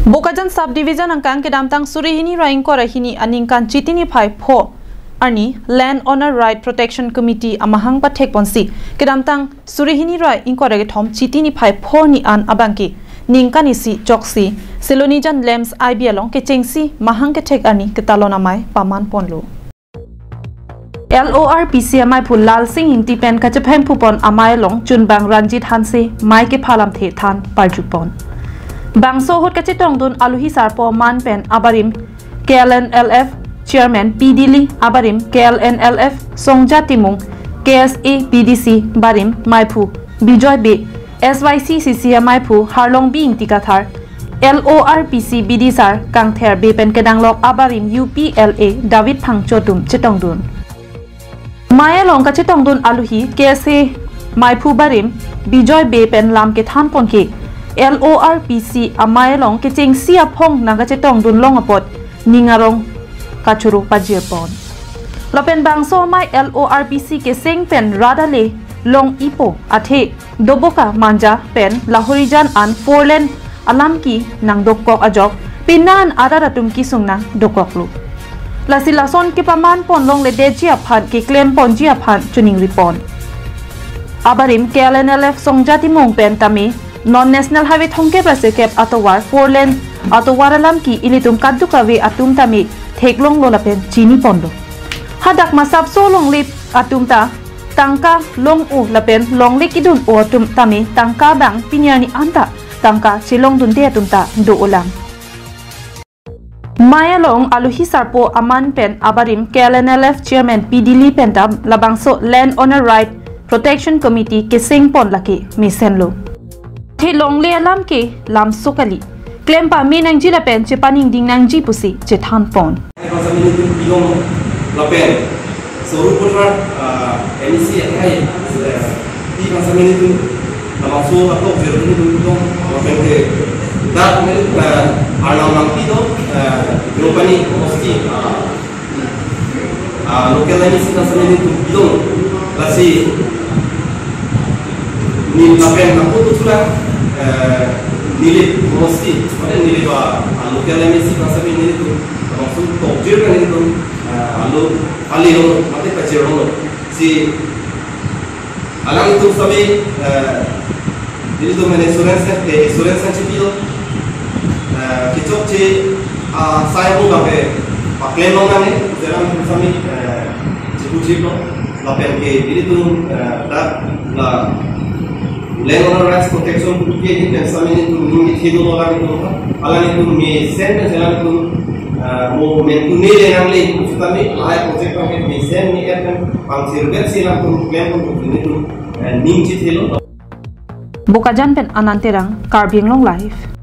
Bokajan subdivision angkang kedamtang surihini raing korahini aningkan chitini phai pho ani Land Owner Right Protection Committee amahang pathek ponsi kedamtang surihini rai inkorage thom chitini phai pho ni an abangki ningkani si choksi selonijan lems IB along ke chengsi mahang ke thek ani ketalona mai paman ponlo LORPC amai phul Lal Singh Intipen kachaphem phupon amai long chunbang Ranjit Hanse mai ke phalam the than parjupon Bangso hot kachitong dun aluhi sarpo man pen abarim KLNLF Chairman PDili abarim KLNLF Songja Timung KSA BDC barim Maipu Bijoy B SYC CC Maipu Harlong Bing Tikathar LORPC BDSR Kangther B pen kedanglok abarim UPLA David Phangchodum chitong dun Maya long kachitong dun aluhi KSA Maipu barim Bijoy B pen lam ke than pon ke LORPC amai long ke cheng sia phong naga chetong dun long apot ningarong kachuru pajirpon lopen bangso mai LORPC ke seng pen radale long ipo athe doboka manja pen lahorijan an forlen alam ki nang dokok ajok pinan adaratum ki sungnang dokoklu lasilason ke paman pon long le dejia phan ke claim pon jia phan chuning ripon abarim KLNLF songjati mong pen tami Non-National Highway Thongke Prasekep Atowar 4-lane Atowar alam ki ilitum kadukawe atum tami theklong lolapen chini pondo hadak masap so long lip atum ta tangka long u lapen long lik idun o atum tami tangka bang pinyani anta tangka chilong dunte atum ta do ulang Maya long aluhi sarpo aman pen abarim KLNLF Chairman PDili pentam labangso Land Owner Right Protection Committee ke singpon laki misenlo long le alam ke lam sokali claim pa me nang jila pen che paning ding nang ji pusi che than pon lapen soru putra NEC hai di pasamini tu langsung atau veroni tu dong lapen ke dak me alam langki do company mesti local NEC pasamini tu dong lasi ni lapen aku tu sudah nilai mesti, mana nilai ba local MNC pasal nilai tu, maksud topjer kan itu, alu alih mati pacir si alam itu sabi nilai tu mana insurance cipio, kicok ci saya pun bagai pakai nongan ni, jalan sabi cipu lapen ke nilai tu dah Land Owner Rights Protection Committee ni examine tu ni hidup orang itu, alam itu me sen jalan itu mau mentunai yang lain, kita ni ayat project kami me sen ni kan pangsirber silang tu claim tu ni tu ning cit hidup. Bokajan pen ananterang karbing long life.